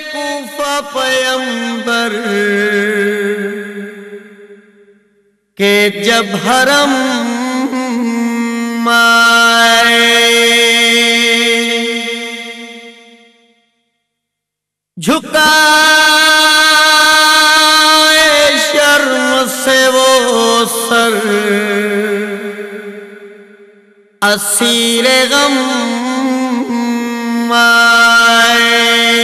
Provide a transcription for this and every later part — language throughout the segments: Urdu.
کوفہ پیمبر کہ جب حرم آئے جھکائے شرم سے وہ سر اسیر غم آئے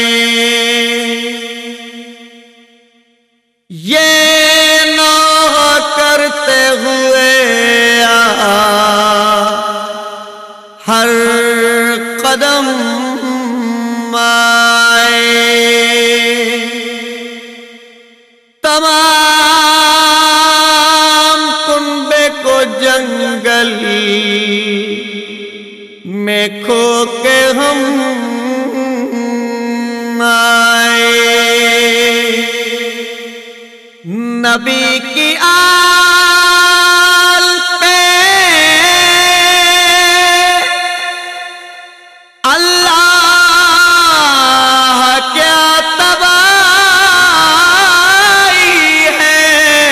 یہ نہ کرتے ہوئے ہر قدم آئے تمام کنبے کو جنگل میں کھو کے ہم آئے نبی کی آل پہ اللہ کیا تباہی ہے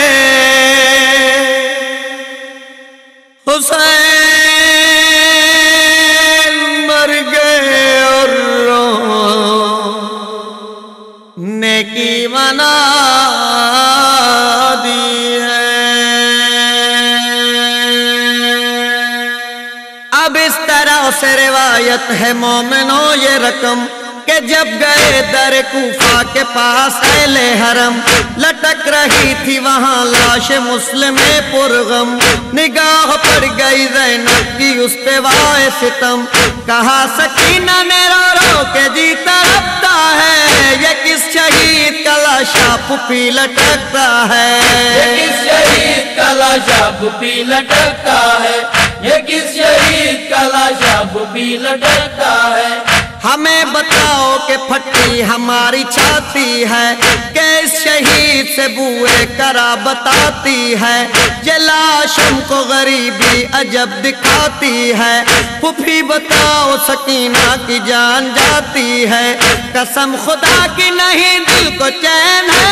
حسین مر گئے اور رونے کی منا اب اس طرح سے روایت ہے مومنوں یہ رقم کہ جب گئے در کوفہ کے پاس اہل حرم لٹک رہی تھی وہاں لاش مسلم پرغم نگاہ پڑ گئی زینب کی اس پہ وائے ستم کہا سکینہ نے رو رو کے جی تڑپتا ہے یہ کس شہید کا لاشا پھوپھی لٹکتا ہے یہ کس شہید کا لاشا پھوپھی لٹکتا ہے یہ کس شہید کا لاشا پھوپھی لٹکتا ہے ہمیں بتاؤ کہ پھٹی ہماری چھاتی ہے کہ اس شہید سے بوئے کرا بتاتی ہے یہ لاش ہم کو غریبی عجب دکھاتی ہے پھوپھی بتاؤ سکینہ کی جان جاتی ہے قسم خدا کی نہیں دل کو چین ہے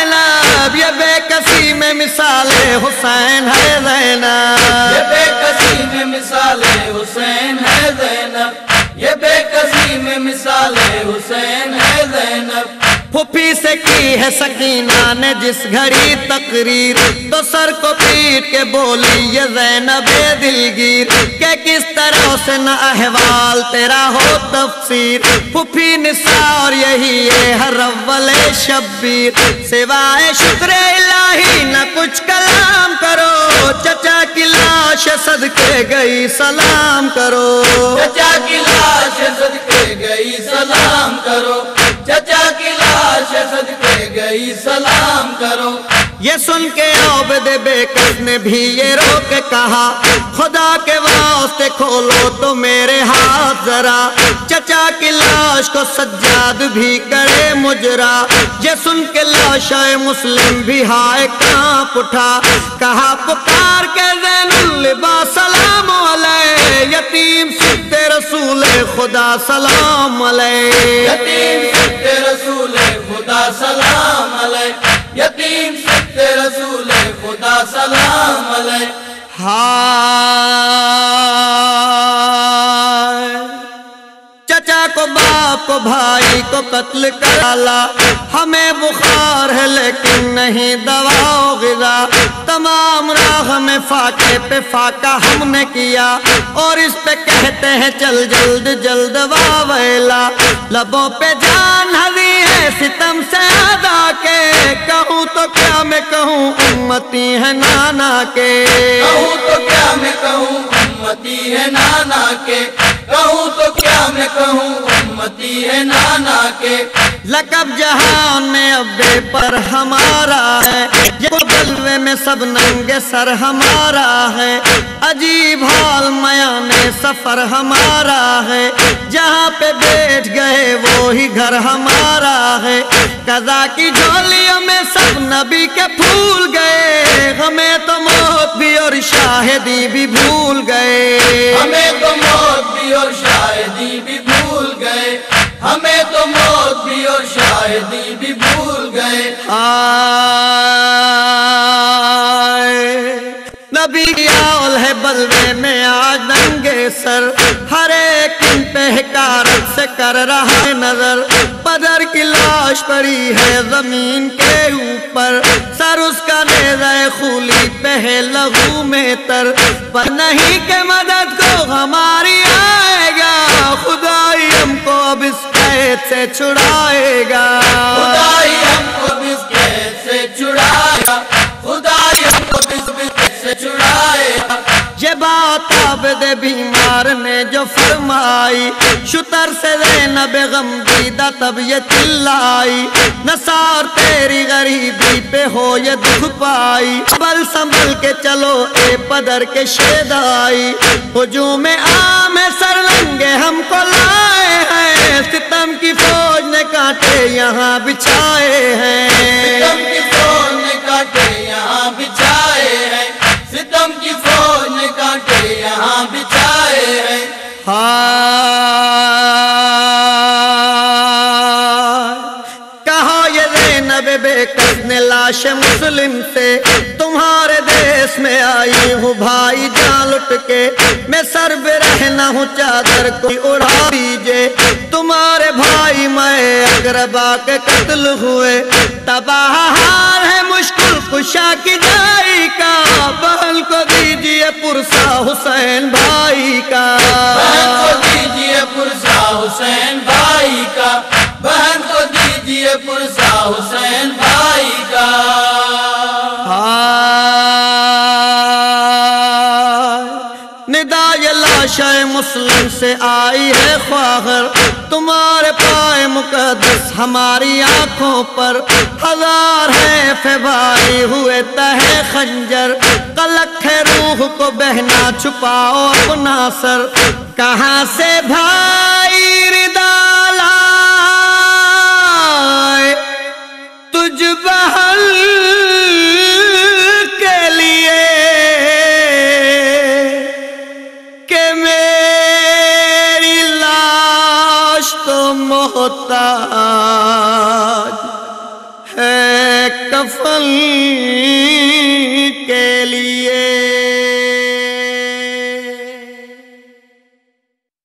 زینب یہ بے کسی میں مثال حسین ہے زینب یہ بے کسی میں مثال حسین ہے زینب یہ بے کسی میں مثال حسین ہے زینب پھوپھی سے کی ہے سکینہ نے جس گھڑی تقریر تو سر کو پیٹ کے بولی یہ زینب دلگیر کہ کس طرح سے نہ احوال تیرا ہو تفسیر پھوپھی نساء اور یہی ہے ہر اول شبیر سوائے شکر الہی نہ کچھ کلام کرو چچا کی لاش صدقے گئی سلام کرو چچا کی لاش صدقے گئی سلام کرو چچا کی لاش صدقے گئی سلام کرو یہ سن کے عابد بے کس نے بھی یہ رو کے کہا خدا کے واسطے کھولو تو میرے ہاتھ ذرا چچا کی لاش کو سجاد بھی کرے مجرا یہ سن کے لاشائے مسلم بھی ہائے کانپ اٹھا کہا پکار کے زین اللباس سلام علیہ یتیم سبت رسول خدا سلام علیہ یتیم سبت رسول خدا سلام علیہ یتیم سبت رسول خدا سلام علیہ ہائے چچا کو باپ کو بھائی کو قتل کر ڈالا ہمیں بخار ہے لیکن نہیں دوا و غذا تمام راہ میں فاقے پہ فاقہ ہم نے کیا اور اس پہ کہتے ہیں چل جلد جلد واویلا لبوں پہ جان ہزی ہے ستم سے ادا کے کہوں تو کیا میں کہوں امتی ہے نانا کے کہوں تو کیا میں کہوں امتی ہے نانا کے کہوں تو کیا میں کہوں امتی ہے نانا کے لقب جہان میں ابے پر ہمارا ہے یہ بلوے میں سب ننگے سر ہمارا ہے عجیب حال میانے سفر ہمارا ہے جہاں پہ بیٹھ گئے وہی گھر ہمارا ہے قضا کی جھولیوں میں سب نبی کے پھول گئے ہمیں تو موت بھی اور شاہدی بھی بھول گئے ہمیں تو موت بھی اور شاہدی بھی بھول گئے ہمیں تو موت بھی اور شاہدی نبی کی اول ہے بلوے میں آج ننگے سر، ہر ایک ان پہ حکارت سے کر رہا ہے نظر، بدر کی لاش پڑی ہے زمین کے اوپر، سر اس کا نیزہ خولی پہ ہے لہو میں تر، پر نہیں کہ مدد کو ہماری آئے گا، خدائی ہم کو اب اس قید سے چھڑائے گا، خدائی ہم کو اس قید سے چھڑائے گا، خدائی ہم کو اس قید سے چھڑائے گا۔ یہ بات عابد بیمار نے جو فرمائی، شتر سے زینب غم دیدہ تب یہ چلائی، نثار تیری غریبی پہ ہو یہ دکھ پائی، بل سنبھل کے چلو اے بدر کے شیدائی، ہجوم عام سر لنگے ہم کو لائے ہیں، ستم کی فوج نے کانٹے یہاں بچھائے ہیں، ستم کی فوج نے کانٹے یہاں بچھائے ہیں، ستم کی فوج نے کانٹے یہاں بچھائے ہیں۔ کہا یہ زینب بے کس نے لاش مسلم سے، تمہارے دیس میں آئی ہوں بھائی جان لٹ کے، میں سر پہ رہنا ہوں چادر کوئی اڑا دیجے، تمہارے بھائی میں اقربا کے قتل ہوئے، تباہ حال ہے مشکل کشا کی جائی کا، بہن کو دیجئے پرسا حسین بھائی کا، بہن کو دیجئے پرسا حسین بھائی کا، بہن کو دیجئے پرسا حسین بھائی کا۔ ندائے لاشِ مسلم سے آئی ہے خواہر، تمہارے پائے مقدس ہماری آنکھوں پر، ہزار ہیں فبائی ہوئے تہے خنجر، قلق ہے روح کو بہنا چھپاؤ اپنا سر، کہاں سے بھائی ردا لائے تجھ بہل کے لیے کہ میری لاش تو محتاج ہے کفن کے لیے۔